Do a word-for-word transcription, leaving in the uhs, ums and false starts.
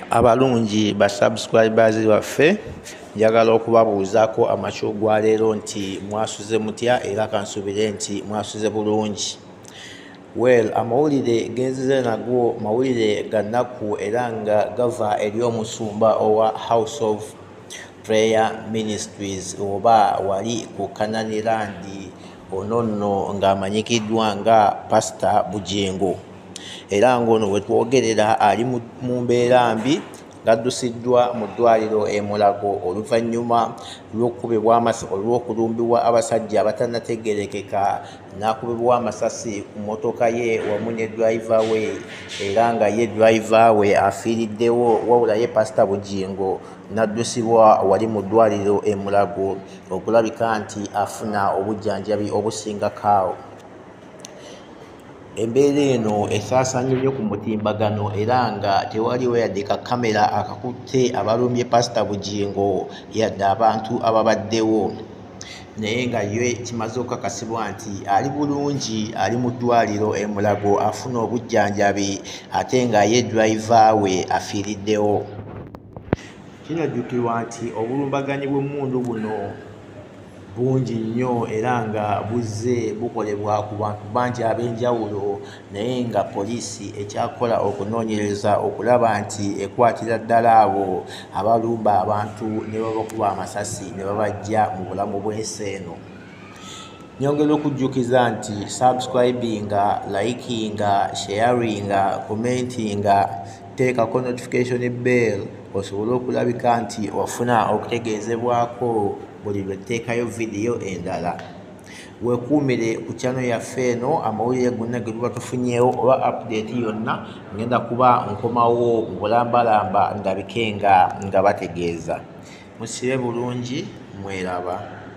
Abalungi ba subscribers baffe, njagala okubabuuzaako amakya gwa leero nti mwasuze mutya era kansubire nti mwasuze bulungi. Well, amawulire genzize nago mawulire ga nnaku era nga gava eri omusumba owa House of Prayer Ministries oba wali ku Kanani Land ono nno ng'amanyikiddwa nga Pastor Bugingo. Era ng'ono we twogerera ali mu mbeera mbi gaddusiddwa mu ddwaliro e Mulago oluvannyuma lw'okulumbibwa abasajja abatannategeerekeka n'akubibwa amasasi ku mmotoka ye wamu ne driver we, era nga ye driver we afiiriddewo wabula ye Pastor Bugingo n'addusibwa wali mu ddwaliro e Mulago okulabika nti afuna obujjanjabi obusingako awo. Embeera eno esaasaanye nnyo ku mutimbagano era nga tewaliwo yadde ka kamera akakutte abalumbye Pastor Bugingo yadde abantu ababaddewo, naye nga ye kimaze okukakasibwa nti ali bulungi, ali mu ddwaliro e Mulago afuna obujjanjabi ate nga ye driver we afiiriddewo. Kinajjukirwa nti obulumbaganyi bw'emmundu buno bungi nnyo era nga buzze bukolebwa ku bantu bangi ab'enjawulo, naye nga poliisi ekyakola okunoonyereza okulaba nti ekwatira ddala abo abalumba abantu ne babakuba amasasi ne babajja mu bulamu bw'ensi eno. Nyongera okujjukiza nti subscribinga, likinga, sharinga, commentinga, teekako notification bell osobole okulabika nti ofuna okutegeezebwako buli lwe tteekayo vidiyo endala. Weekuumire ku channel yaffe eno, amawulire gonna ge tuba tufunyeewo oba update yonna ngenda kuba nkomawo bulambalamba ndabike nga nga bategeeza. Musibe bulungi, mweraba.